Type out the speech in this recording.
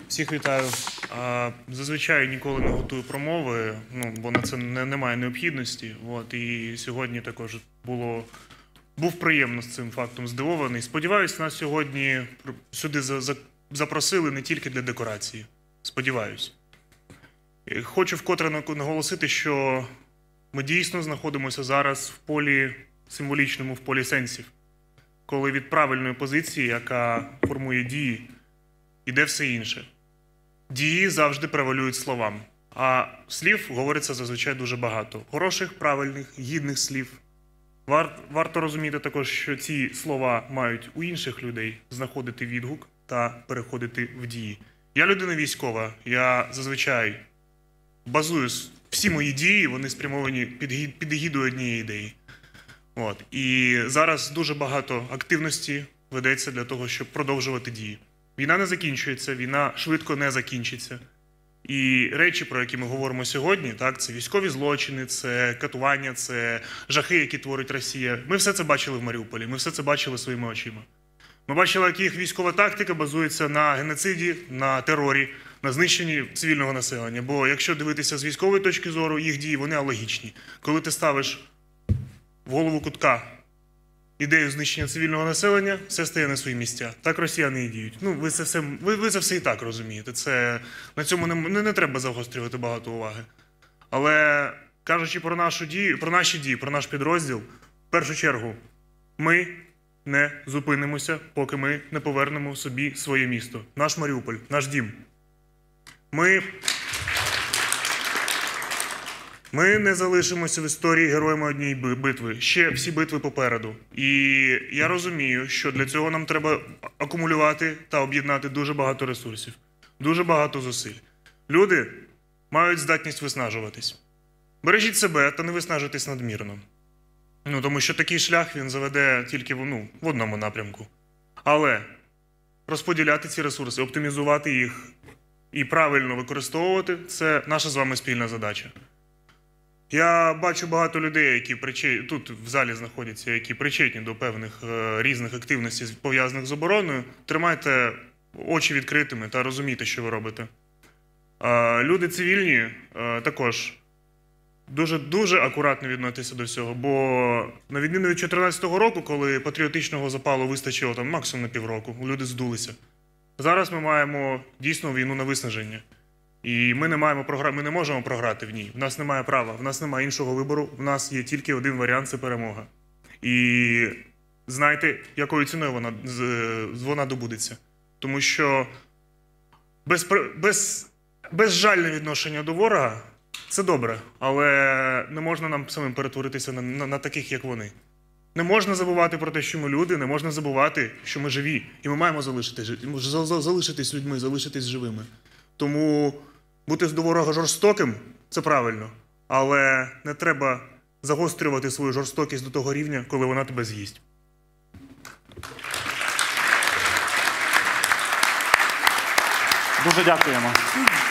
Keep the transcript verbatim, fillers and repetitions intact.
Всіх вітаю. Зазвичай ніколи не готую промови, ну, бо на це не, немає необхідності. От, і сьогодні також було, був приємно з цим фактом здивований. Сподіваюсь, нас сьогодні сюди за, за, запросили не тільки для декорації. Сподіваюсь. Хочу вкотре наголосити, що ми дійсно знаходимося зараз в полі символічному, в полі сенсів. Коли від правильної позиції, яка формує дії, іде все інше. Дії завжди превалюють словам, а слів говориться зазвичай дуже багато. Хороших, правильних, гідних слів. Вар, варто розуміти також, що ці слова мають у інших людей знаходити відгук та переходити в дії. Я людина військова, я зазвичай базую всі мої дії, вони спрямовані під, під егідою однієї ідеї. От. І зараз дуже багато активності ведеться для того, щоб продовжувати дії. Війна не закінчується, війна швидко не закінчиться. І речі, про які ми говоримо сьогодні, так, це військові злочини, це катування, це жахи, які творить Росія. Ми все це бачили в Маріуполі, ми все це бачили своїми очима. Ми бачили, як їх військова тактика базується на геноциді, на терорі, на знищенні цивільного населення. Бо якщо дивитися з військової точки зору, їх дії, вони алогічні. Коли ти ставиш в голову кутка ідею знищення цивільного населення, все стає на свої місця. Так росіяни і діють. Ну, ви це все, ви, ви це все і так розумієте. Це, на цьому не, не, не треба загострювати багато уваги. Але, кажучи про нашу дію, про наші дії, про наш підрозділ, в першу чергу, ми не зупинимося, поки ми не повернемо собі своє місто. Наш Маріуполь, наш дім. Ми... Ми не залишимося в історії героями однієї битви. Ще всі битви попереду. І я розумію, що для цього нам треба акумулювати та об'єднати дуже багато ресурсів. Дуже багато зусиль. Люди мають здатність виснажуватись. Бережіть себе та не виснажуйтесь надмірно. Ну, тому що такий шлях він заведе тільки ну, в одному напрямку. Але розподіляти ці ресурси, оптимізувати їх і правильно використовувати – це наша з вами спільна задача. Я бачу багато людей, які причет... тут в залі знаходяться, які причетні до певних е, різних активностей, пов'язаних з обороною. Тримайте очі відкритими та розумійте, що ви робите. Е, люди цивільні е, також дуже, дуже акуратно відносяться до всього, бо на відміну від дві тисячі чотирнадцятого року, коли патріотичного запалу вистачило там максимум на півроку, люди здулися. Зараз ми маємо дійсно війну на виснаження. І ми не, маємо програ... ми не можемо програти в ній. В нас немає права, в нас немає іншого вибору, в нас є тільки один варіант – це перемога. І знайте, якою ціною вона, вона добудеться. Тому що без... Без... безжальне відношення до ворога – це добре, але не можна нам самим перетворитися на, на, на таких, як вони. Не можна забувати про те, що ми люди, не можна забувати, що ми живі. І ми маємо залишитись, залишитись людьми, залишитись живими. Тому бути до ворога жорстоким – це правильно, але не треба загострювати свою жорстокість до того рівня, коли вона тебе з'їсть. Дуже дякуємо.